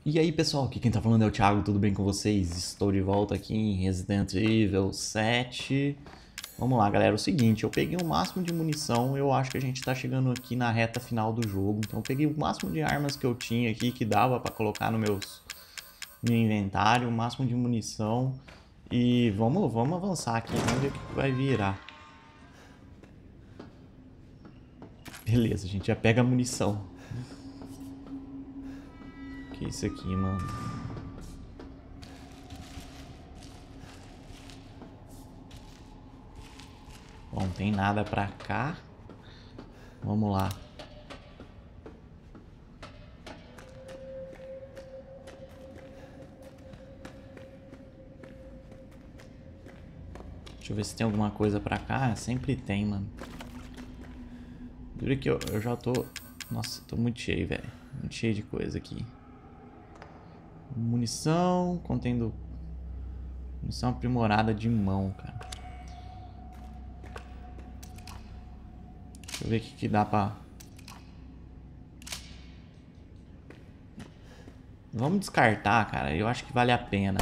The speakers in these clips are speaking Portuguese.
E aí pessoal, aqui quem tá falando é o Thiago, tudo bem com vocês? Estou de volta aqui em Resident Evil 7. Vamos lá galera, o seguinte, eu peguei o máximo de munição, eu acho que a gente tá chegando aqui na reta final do jogo. Então eu peguei o máximo de armas que eu tinha aqui, que dava pra colocar no meu inventário, o máximo de munição. E vamos avançar aqui, vamos ver o que vai virar. Beleza, a gente já pega a munição. Que é isso aqui, mano? Bom, não tem nada pra cá. Vamos lá. Deixa eu ver se tem alguma coisa pra cá. Sempre tem, mano. Dura que eu já tô... Nossa, tô muito cheio, velho. Muito cheio de coisa aqui. Munição, contendo... Munição aprimorada de mão, cara. Deixa eu ver o que dá pra... Vamos descartar, cara. Eu acho que vale a pena.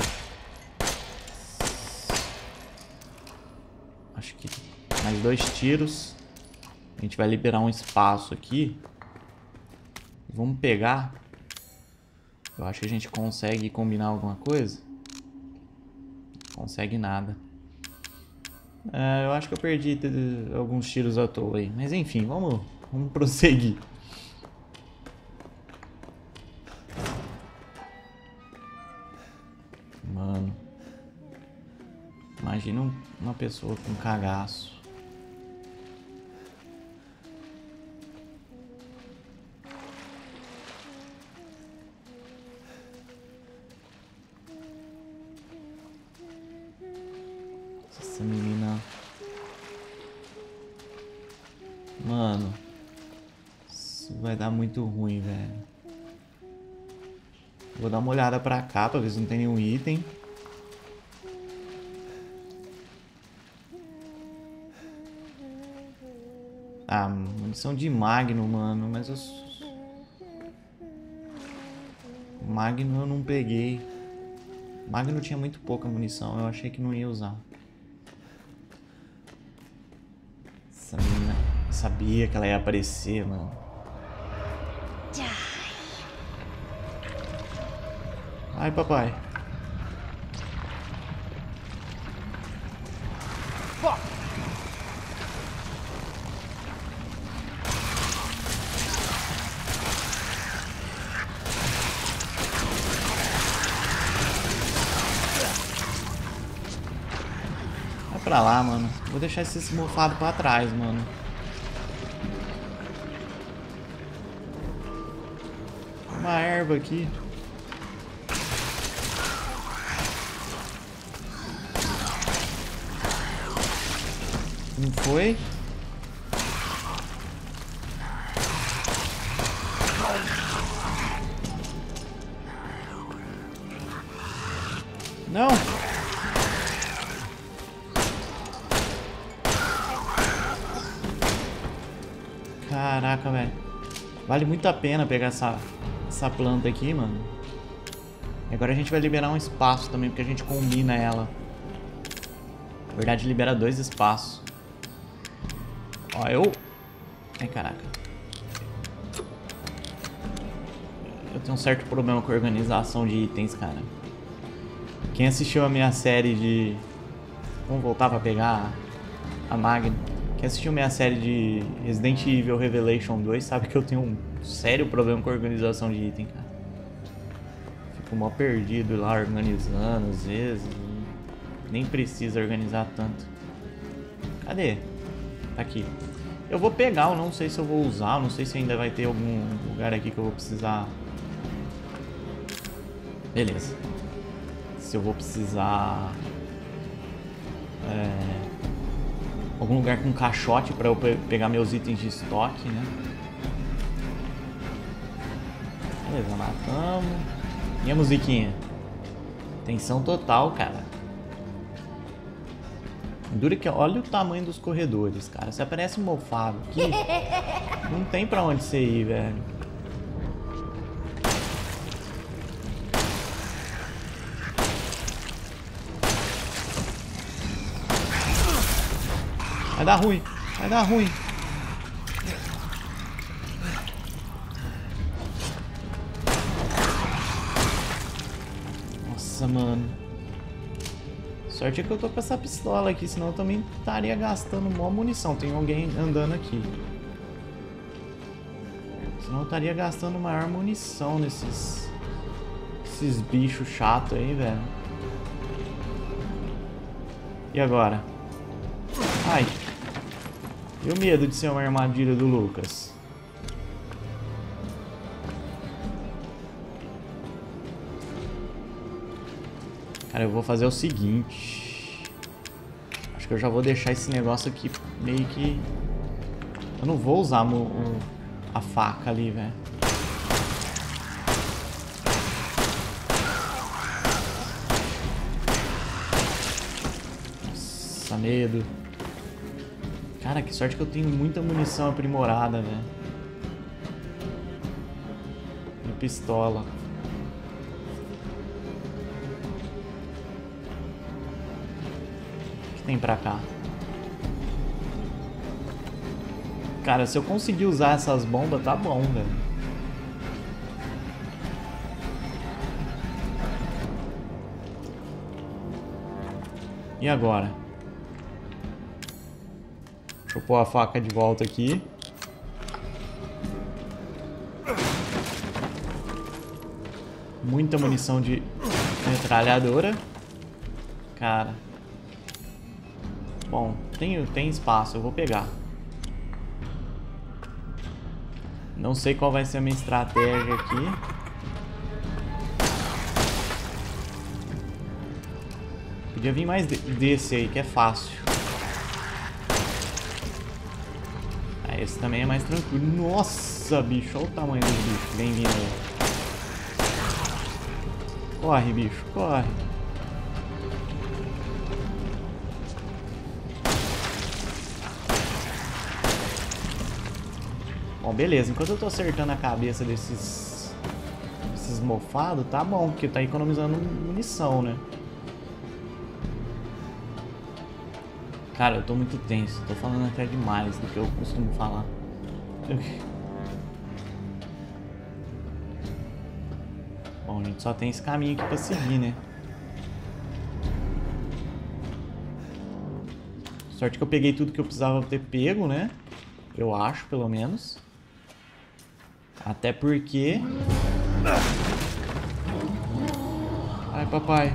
Acho que mais 2 tiros. A gente vai liberar um espaço aqui. Vamos pegar. Eu acho que a gente consegue combinar alguma coisa. Não consegue nada. Eu acho que eu perdi alguns tiros à toa aí. Mas enfim, vamos prosseguir. Mano. Imagina uma pessoa com cagaço. Essa menina... Mano, isso vai dar muito ruim, velho. Vou dar uma olhada pra cá pra ver se não tem nenhum item. Ah, munição de Magno, mano, mas eu... Magno eu não peguei. Magno tinha muito pouca munição, eu achei que não ia usar. Essa menina... Eu sabia que ela ia aparecer, mano. Ai, papai. Vai pra lá, mano. Vou deixar esse mofado pra trás, mano. Uma erva aqui. Não foi? Não. Caraca, velho. Vale muito a pena pegar essa planta aqui, mano. E agora a gente vai liberar um espaço também, porque a gente combina ela. Na verdade, libera 2 espaços. Ó, eu... Ai, caraca. Eu tenho um certo problema com a organização de itens, cara. Quem assistiu a minha série de... Vamos voltar pra pegar a Magno. Quem assistiu a minha série de Resident Evil Revelation 2 sabe que eu tenho um sério problema com a organização de item, cara. Fico mó perdido lá organizando, às vezes. Nem precisa organizar tanto. Cadê? Tá aqui. Eu vou pegar, eu não sei se eu vou usar, eu não sei se ainda vai ter algum lugar aqui que eu vou precisar. Beleza. Se eu vou precisar... algum lugar com caixote pra eu pegar meus itens de estoque, né? Beleza, matamos. E a musiquinha? Tensão total, cara. Dura que olha o tamanho dos corredores, cara. Se aparece um mofado aqui, não tem pra onde você ir, velho. Vai dar ruim. Vai dar ruim. Nossa, mano. Sorte é que eu tô com essa pistola aqui, senão eu também estaria gastando mó munição. Tem alguém andando aqui. Senão eu estaria gastando maior munição nesses bichos chatos aí, velho. E agora? Ai. E o medo de ser uma armadilha do Lucas? Cara, eu vou fazer o seguinte. Acho que eu já vou deixar esse negócio aqui meio que... Eu não vou usar a faca ali, velho. Nossa, medo. Cara, que sorte que eu tenho muita munição aprimorada, velho. E pistola. O que tem pra cá? Cara, se eu conseguir usar essas bombas, tá bom, velho. E agora? Deixa eu pôr a faca de volta aqui. Muita munição de metralhadora. Cara. Bom, tem espaço, eu vou pegar. Não sei qual vai ser a minha estratégia aqui. Podia vir mais desse aí, que é fácil. Ah, esse também é mais tranquilo. Nossa, bicho, olha o tamanho do bicho. Vem vindo aí. Corre, bicho, corre. Bom, beleza. Enquanto eu tô acertando a cabeça desses mofados, tá bom, porque tá economizando munição, né? Cara, eu tô muito tenso. Tô falando até demais do que eu costumo falar. Bom, a gente só tem esse caminho aqui pra seguir, né? Sorte que eu peguei tudo que eu precisava ter pego, né? Eu acho, pelo menos. Até porque... Ai, papai.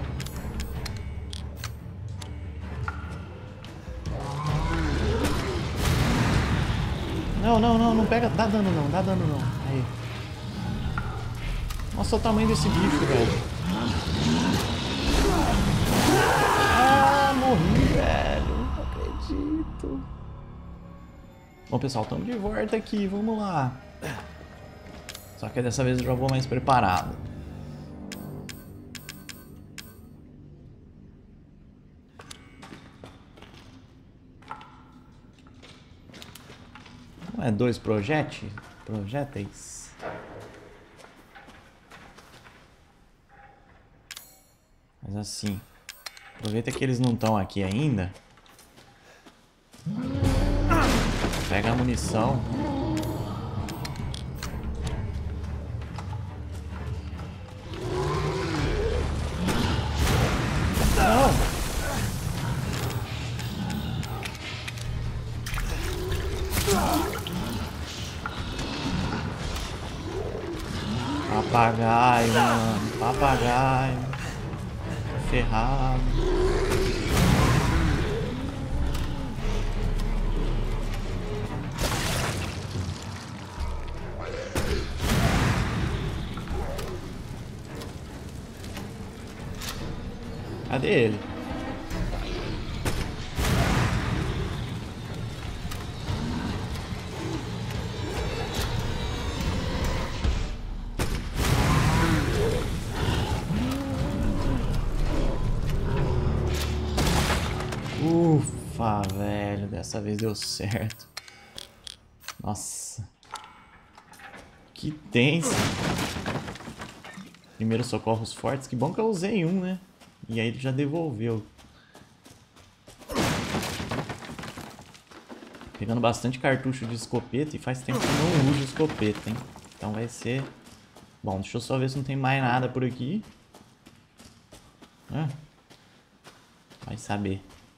Não pega, dá dano não. Aí. Nossa, o tamanho desse bicho, velho. Ah, morri, velho. Não acredito. Bom, pessoal, estamos de volta aqui, vamos lá. Só que dessa vez eu já vou mais preparado. Não é 2 projéteis? Mas assim, aproveita que eles não estão aqui ainda. Pega a munição. Não! Papagaio, mano. Papagaio. Ferrado. Cadê ele? Ufa, velho, dessa vez deu certo. Nossa. Que tenso. Primeiros socorros fortes. Que bom que eu usei um, né? E aí ele já devolveu. Pegando bastante cartucho de escopeta e faz tempo que eu não uso escopeta, hein? Então vai ser... Bom, deixa eu só ver se não tem mais nada por aqui. Vai saber.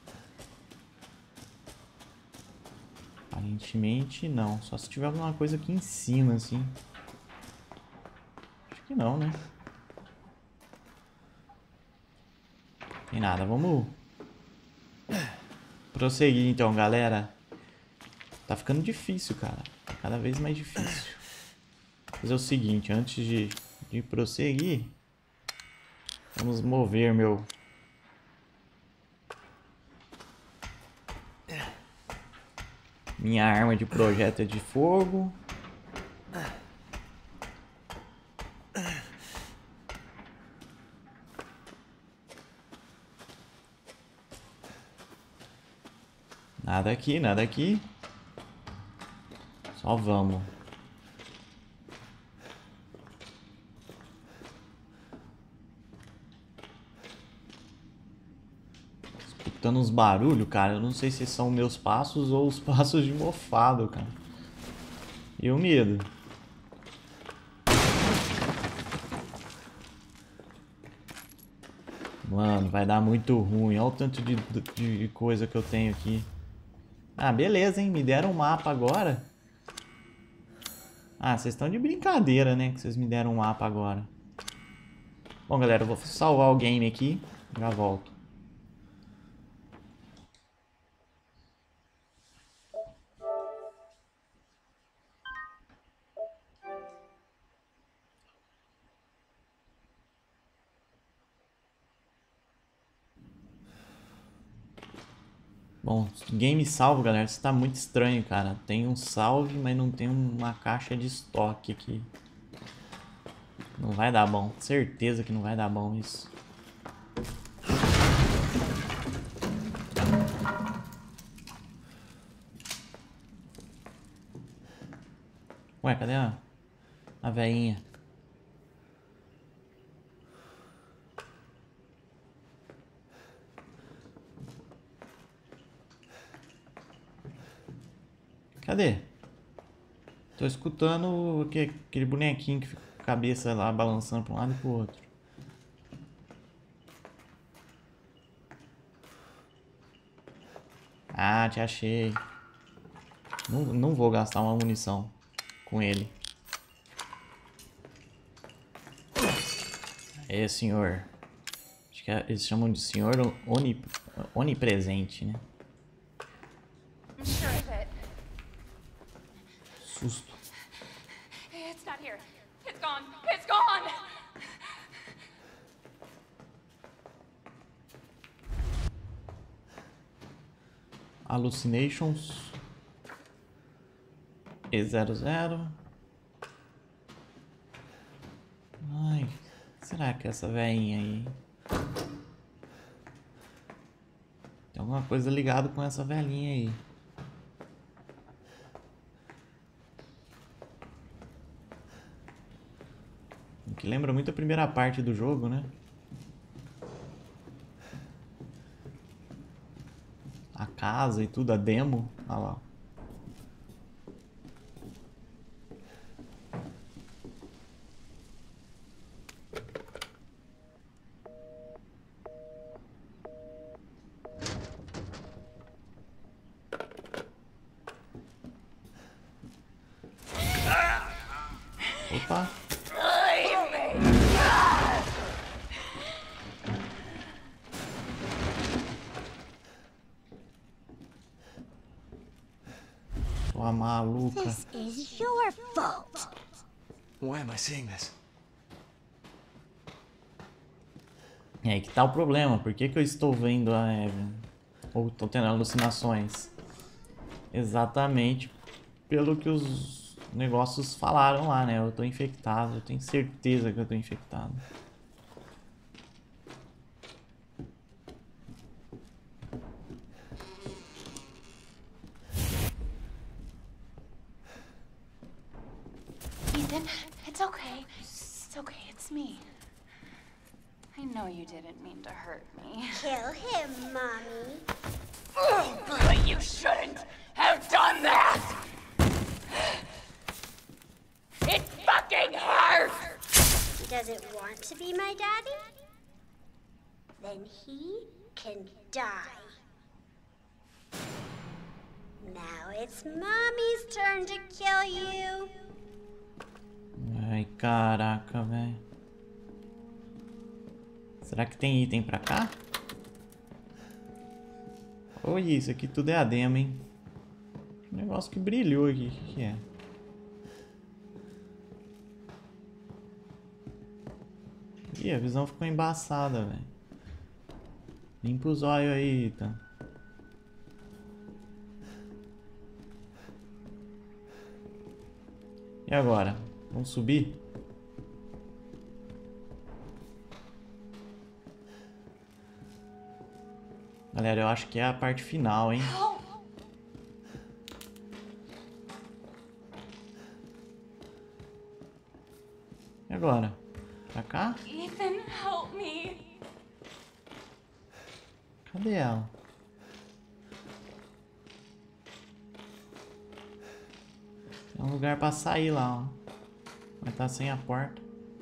Aparentemente não. Só se tiver alguma coisa aqui em cima, assim. Acho que não, né? Tem nada. Vamos prosseguir então, galera. Tá ficando difícil, cara. Cada vez mais difícil. Vou fazer o seguinte, antes de prosseguir, vamos mover minha arma de projétil de fogo. Nada aqui, nada aqui. Só vamos. Escutando uns barulhos, cara. Eu não sei se são meus passos ou os passos de mofado, cara. E o medo. Mano, vai dar muito ruim. Olha o tanto de coisa que eu tenho aqui. Ah, beleza, hein? Me deram um mapa agora. Ah, vocês estão de brincadeira, né? Que vocês me deram um mapa agora. Bom, galera, eu vou salvar o game aqui. Já volto. Bom, game salvo, galera, isso tá muito estranho, cara. Tem um salve, mas não tem uma caixa de estoque aqui. Não vai dar bom. Certeza que não vai dar bom isso. Ué, cadê a veinha? Cadê? Tô escutando aquele bonequinho que fica com a cabeça lá balançando pra um lado e pro outro. Ah, te achei. Não vou gastar uma munição com ele. É, senhor. Acho que eles chamam de senhor onipresente, né? Susto. It's not here. It's gone. It's gone. Hallucinations. E00. Ai, será que é essa veinha aí? Tem alguma coisa ligada com essa velhinha aí. Que lembra muito a primeira parte do jogo, né? A casa e tudo, a demo. Olha lá. Opa. Sua maluca. This is your fault. Why am I seeing this? E aí que tá o problema. Por que eu estou vendo a Evelyn? Ou estou tendo alucinações? Exatamente pelo que os negócios falaram lá, né? Eu tô infectado. Eu tenho certeza que eu tô infectado. Ethan, it's okay. It's okay. It's me. I know you didn't mean to hurt me. Kill him, Mommy. But you shouldn't have have done that! It fucking hurts! Does it want to be my daddy? Then he can die. Now it's Mommy's turn to kill you. Ai, caraca, velho. Será que tem item pra cá? Olha isso aqui, tudo é a demo, hein? Um negócio que brilhou aqui. O que é? Ih, a visão ficou embaçada, velho. Limpa os olhos aí, Ethan. E agora? Vamos subir? Galera, eu acho que é a parte final, hein? E agora? Pra cá? Ethan, help me. Cadê ela? Tem um lugar pra sair lá, ó. Mas tá sem a porta.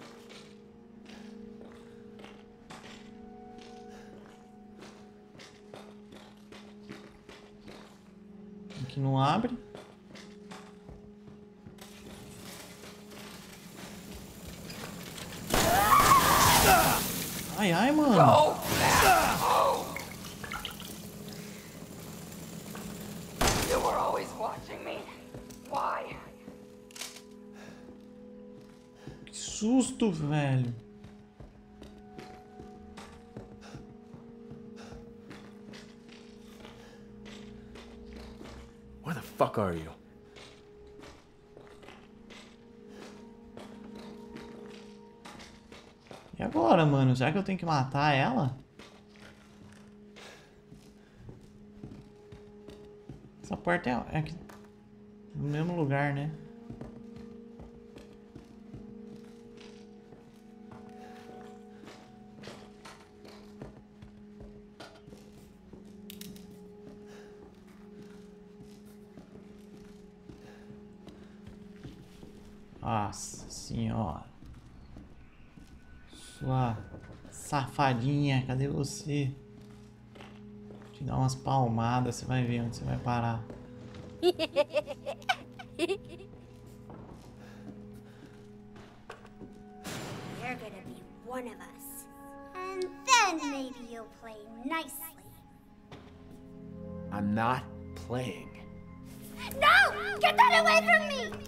Aqui não abre. Ai, ai, mano. You were always watching me. Why? Que susto, velho. Where the fuck are you? E agora, mano? Será que eu tenho que matar ela? Essa porta é aqui no mesmo lugar, né? Nossa senhora. Sua safadinha, cadê você? Te dar umas palmadas, você vai ver onde você vai parar. You're gonna be one of us. And then maybe you'll play nicely. I'm not playing. No! Get that away from me!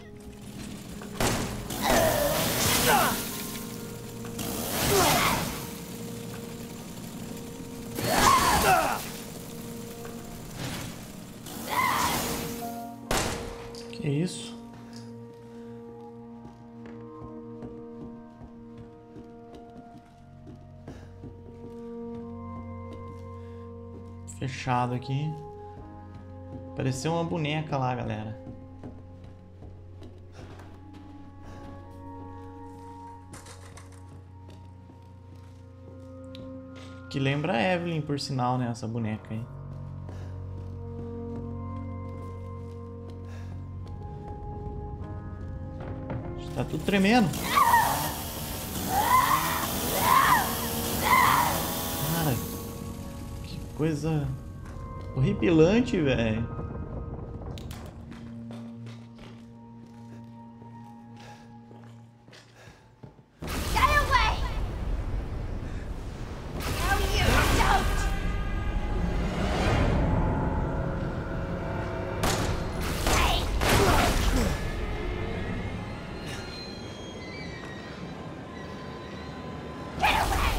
Que isso? Fechado aqui. Pareceu uma boneca lá, galera. Que lembra a Evelyn, por sinal, né? Essa boneca aí. Tá tudo tremendo. Cara, que coisa horripilante, velho. Get away! No, you don't! Hey! Get away!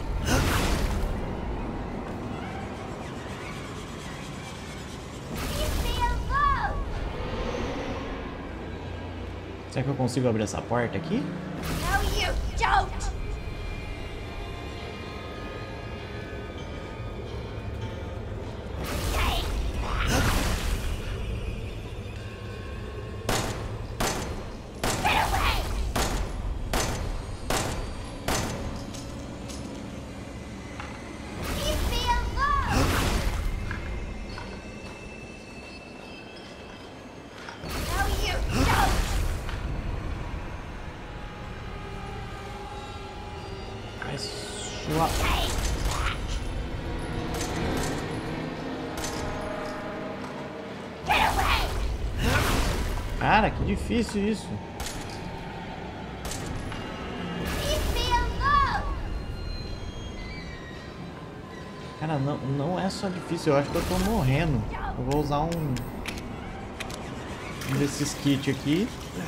Leave me alone! Será que eu consigo abrir essa porta aqui? No, you don't! Hey! Get away! Leave me alone! Vai suar. Cara, que difícil isso. Cara, não é só difícil, eu acho que eu tô morrendo. Eu vou usar um desses kits aqui.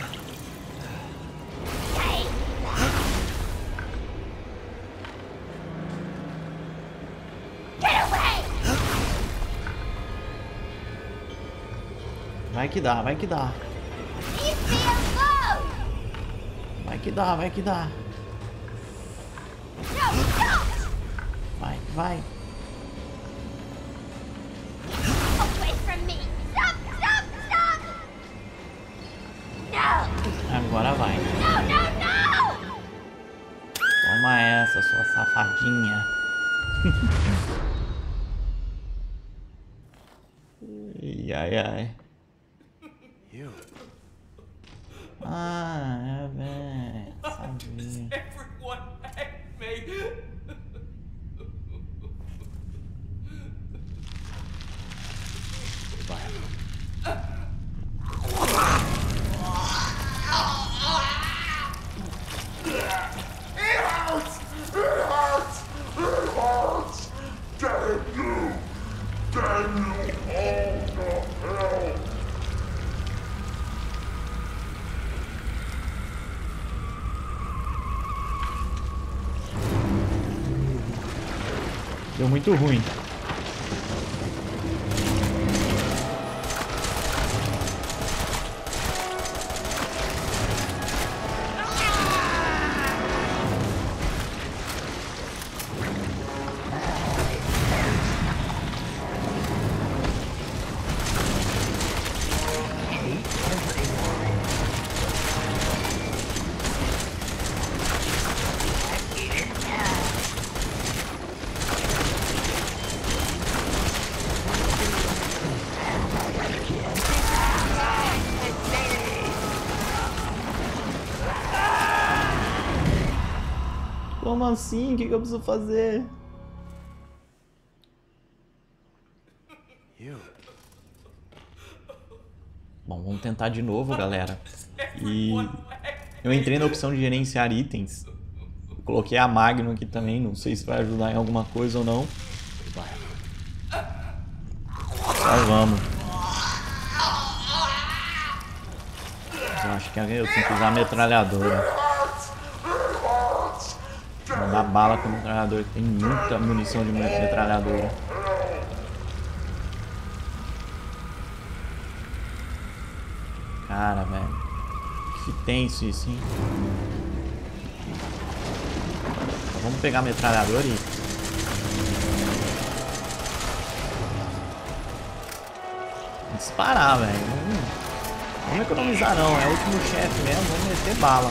Vai que dá, vai que dá. Vai que dá, vai que dá. Vai, vai. Agora vai. Toma essa, sua safadinha. Ai, ai. Ah, é, velho. Sabia. Everyone hate me. Deu muito ruim. Como assim? O que eu preciso fazer? Bom, vamos tentar de novo, galera. E eu entrei na opção de gerenciar itens. Eu coloquei a Magnum aqui também. Não sei se vai ajudar em alguma coisa ou não. Só vamos. Eu acho que eu tenho que usar a metralhadora. Mandar bala com a metralhadora. Tem muita munição de metralhadora. Cara, velho. Que tenso isso, hein? Então, vamos pegar a metralhadora e... disparar, velho. Vamos economizar não. É o último chefe mesmo. Vamos meter bala.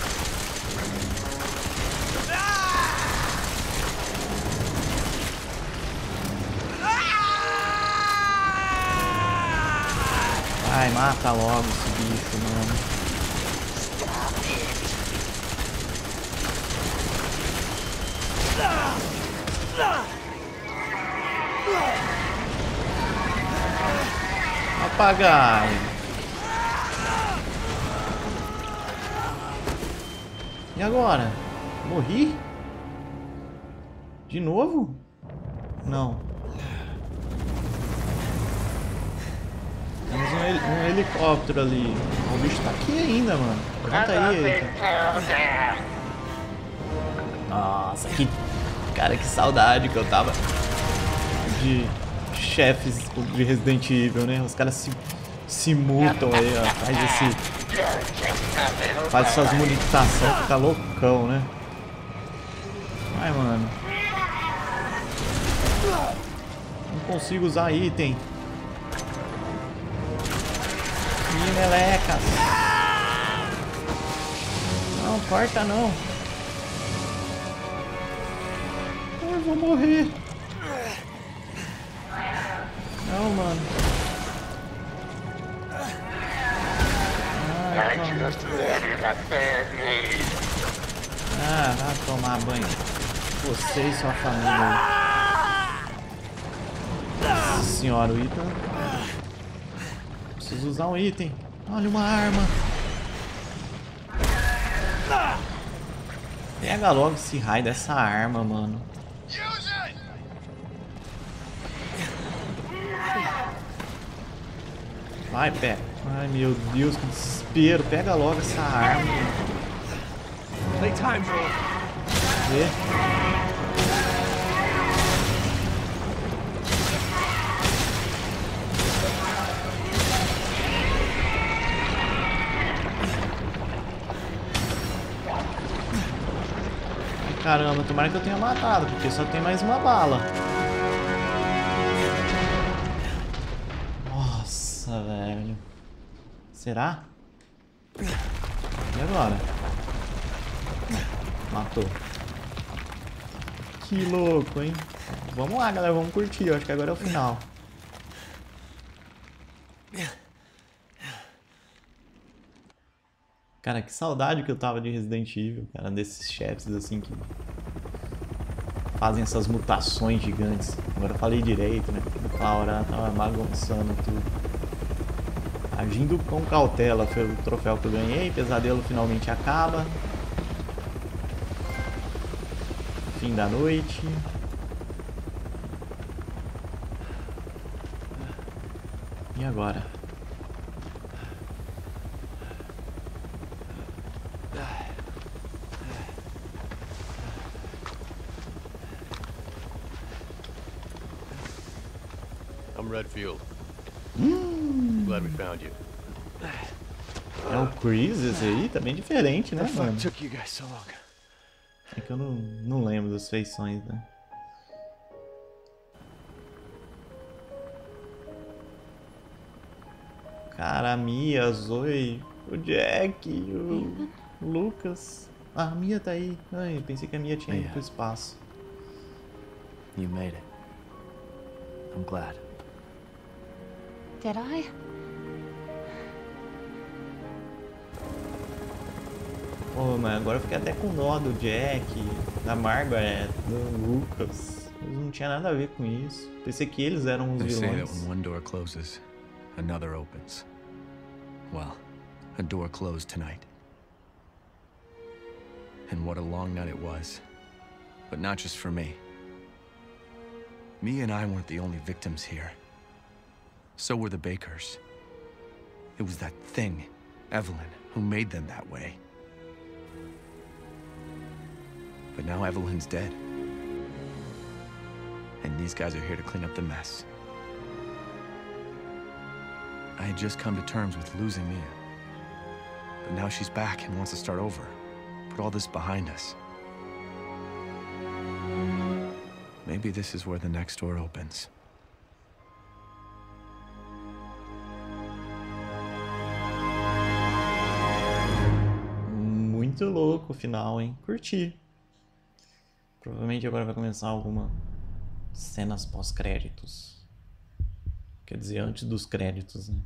Ai, mata logo esse bicho, mano. Apagar. E agora? Morri? De novo? Não. Temos um helicóptero ali. O bicho tá aqui ainda, mano. Pergunta aí, Eita. Nossa, que... Cara, que saudade que eu tava de chefes de Resident Evil, né? Os caras se mutam aí, ó. Faz essas movimentações, fica loucão, né? Ai, mano. Não consigo usar item. Ih, meleca. Não, corta não. Eu vou morrer. Não, mano. Ah, vai tomar banho. Você e sua família. Nossa senhora, o item. Preciso usar um item. Olha uma arma. Pega logo esse raio dessa arma, mano. Vai, pega. Ai, meu Deus, que desespero. Pega logo essa arma. Playtime, Joel. Vê. Caramba, tomara que eu tenha matado, porque só tem mais uma bala. Nossa, velho. Será? E agora? Matou. Que louco, hein? Vamos lá, galera. Vamos curtir. Eu acho que agora é o final. Cara, que saudade que eu tava de Resident Evil, cara. Desses chefes, assim, que fazem essas mutações gigantes. Agora eu falei direito, né? A hora tava bagunçando tudo. Agindo com cautela foi o troféu que eu ganhei. Pesadelo finalmente acaba. Fim da noite. E agora? I'm Redfield. Glad we found you. É o Chris esse aí? Tá bem diferente, né, mano? Took you guys so long. É que eu não lembro das feições, né? Cara, a Mia, a Zoe, o Jack, o Lucas. Ah, a Mia tá aí. Ai, pensei que a Mia tinha ido pro espaço. You made it. I'm glad. Did I? Pô, mas agora eu fiquei até com dó do Jack, da Margaret, do Lucas. Eles não tinha nada a ver com isso. Pensei que eles eram os They say that vilões. when one door closes, another opens. Well, a door closed tonight. And what a long night it was. But not just for me. Me and I weren't the only victims here. So were the Bakers. It was that thing, Evelyn, who made them that way. But now Evelyn's dead. And these guys are here to clean up the mess. I had just come to terms with losing Mia. But now she's back and wants to start over. Put all this behind us. Maybe this is where the next door opens. Muito louco o final, hein? Curti. Provavelmente agora vai começar alguma cenas pós-créditos. Quer dizer, antes dos créditos, né?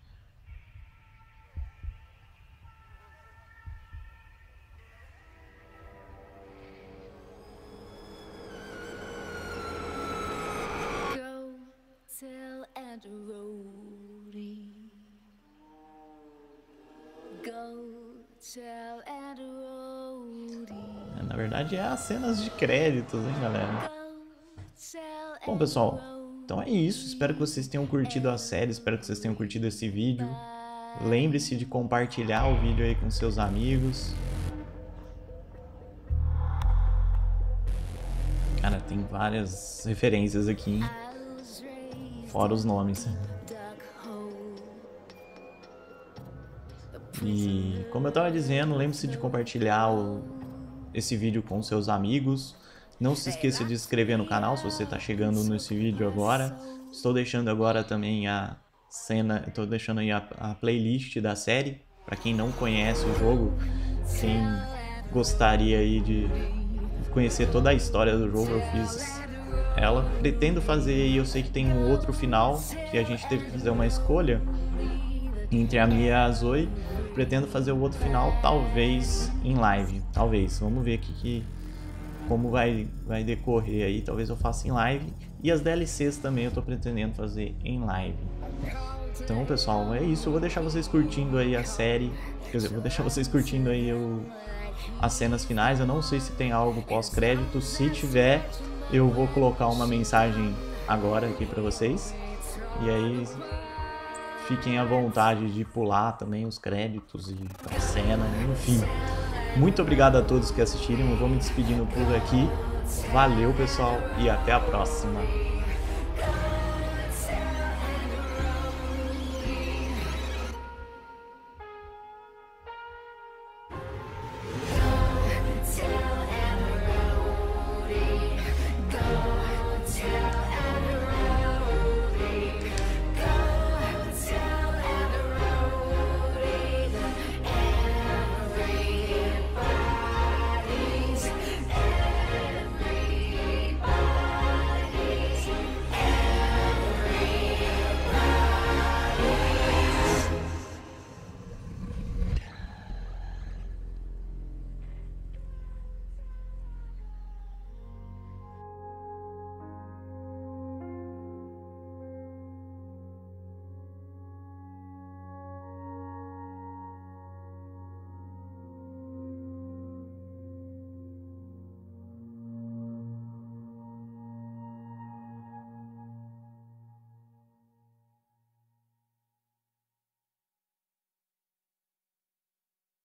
Go tell Aunt Rhody. Go tell Aunt Rhody. Na verdade, é as cenas de créditos, hein, galera? Go tell Bom, pessoal, então é isso. Espero que vocês tenham curtido a série. Espero que vocês tenham curtido esse vídeo. Lembre-se de compartilhar o vídeo aí com seus amigos. Cara, tem várias referências aqui, hein? Fora os nomes. E como eu tava dizendo, lembre-se de compartilhar esse vídeo com seus amigos. Não se esqueça de se inscrever no canal se você está chegando nesse vídeo agora. Estou deixando agora também a cena, estou deixando aí a playlist da série. Para quem não conhece o jogo, quem gostaria aí de conhecer toda a história do jogo, eu fiz ela. Pretendo fazer, e eu sei que tem um outro final, que a gente teve que fazer uma escolha entre a Mia e a Zoe. pretendo fazer o outro final, talvez em live. Talvez. Vamos ver aqui como vai decorrer aí. Talvez eu faça em live. E as DLCs também eu tô pretendendo fazer em live. Então, pessoal, é isso. Eu vou deixar vocês curtindo aí a série. Quer dizer, vou deixar vocês curtindo aí as cenas finais. Eu não sei se tem algo pós-crédito. Se tiver, eu vou colocar uma mensagem agora aqui pra vocês. E aí, fiquem à vontade de pular também os créditos e a cena, enfim. Muito obrigado a todos que assistiram. Eu vou me despedindo por aqui. Valeu, pessoal, e até a próxima.